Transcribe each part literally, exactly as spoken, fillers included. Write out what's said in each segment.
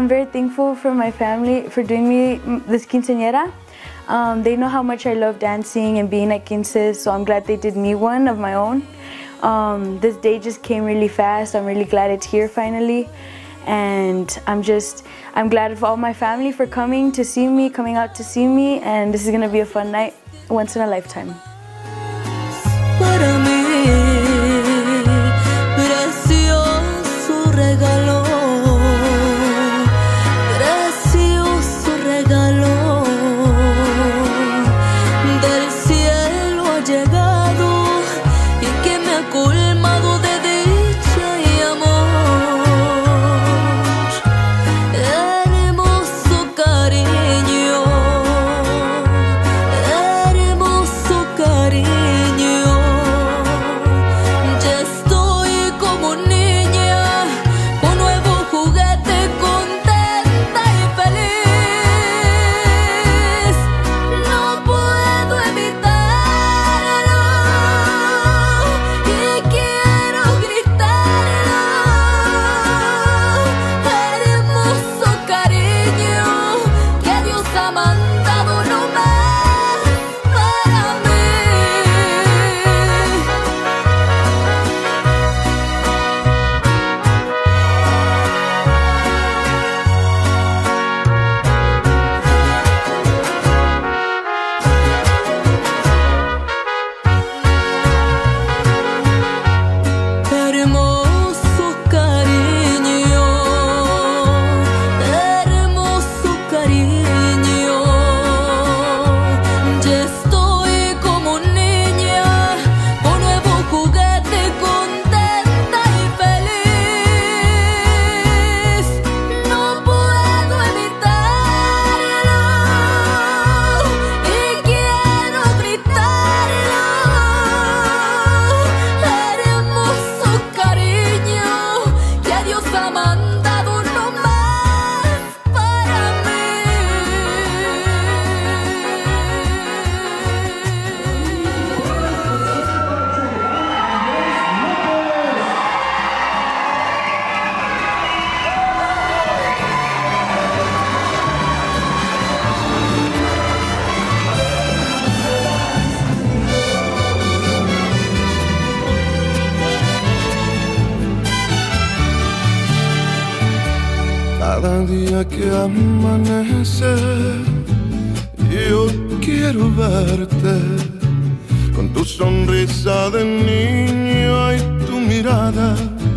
I'm very thankful for my family for doing me this quinceañera. Um, they know how much I love dancing and being at quinces, so I'm glad they did me one of my own. Um, this day just came really fast. I'm really glad it's here finally. And I'm just, I'm glad for all my family for coming to see me, coming out to see me, and this is gonna be a fun night, once in a lifetime. Para mí, precioso regalo, precioso regalo, del cielo ha llegado y que me ha colmado de dicha y amor. Hermoso cariño, hermoso cariño. Cada día que amanece, yo quiero verte con tu sonrisa de niño y tu mirada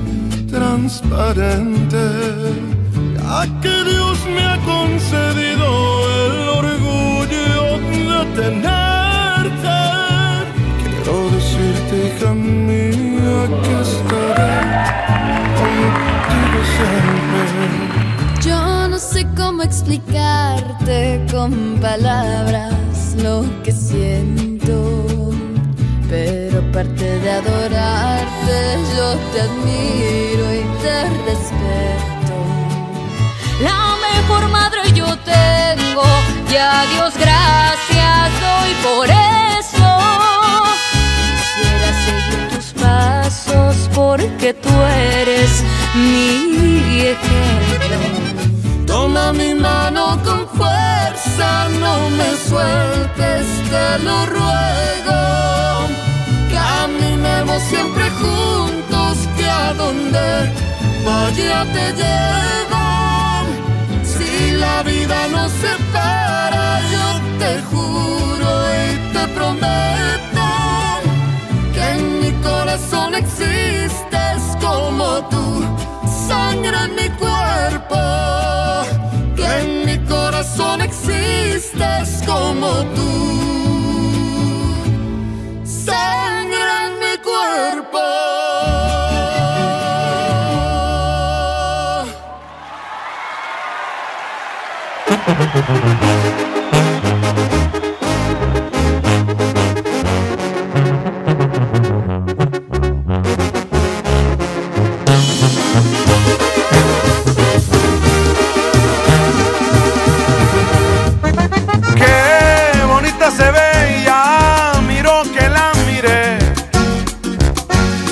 transparente. Ya que Dios me ha concedido el orgullo de tenerte, quiero decirte, hija mía, que estaré contigo siempre. Yo no sé cómo explicarte con palabras lo que siento, pero aparte de adorarte, yo te admiro y te respeto. La mejor madre yo tengo y a Dios gracias doy por eso. Quisiera seguir tus pasos porque tú eres mi ejemplo. Toma mi mano con fuerza, no me sueltes, te lo ruego. Caminemos siempre juntos, que a donde vaya te llevo. Si la vida nos separa, yo te juro y te prometo que en mi corazón existes como tú, sangre en mi cuerpo. En mi corazón existes como tú, sangre en mi cuerpo.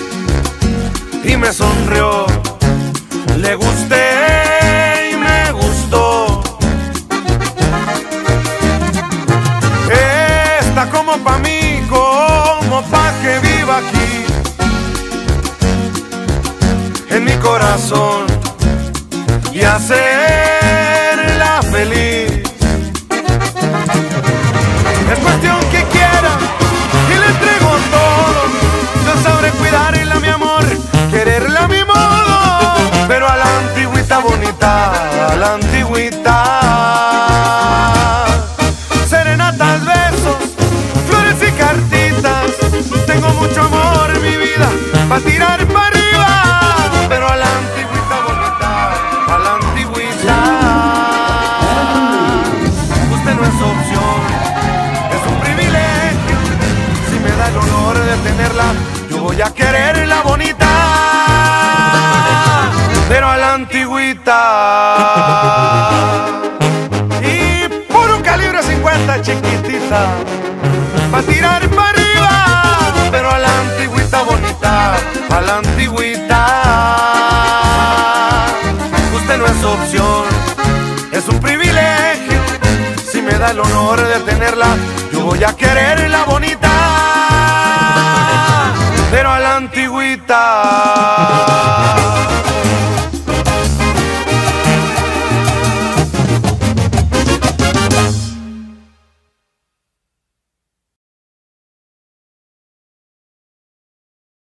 Me sonrió, le gusté y me gustó. corazón y hacerla feliz. Es cuestión que quiera y le entrego todo. Yo sabré cuidarla, mi amor, quererla a mi modo, pero a la antigüita bonita, a la antigüita. Serenatas, besos, flores y cartitas. Tengo mucho amor en mi vida pa' tirar para arriba, pero a la antigüita bonita, a la antigüita. Usted no es opción, es un privilegio. Si me da el honor de tenerla, yo voy a quererla bonita, pero a la antigüita. Y puro calibre cincuenta, chiquitita, pa' tirar para arriba, pero a la antigüita bonita, a la antigüita. Usted no es opción, es un privilegio. Si me da el honor de tenerla, yo voy a quererla bonita,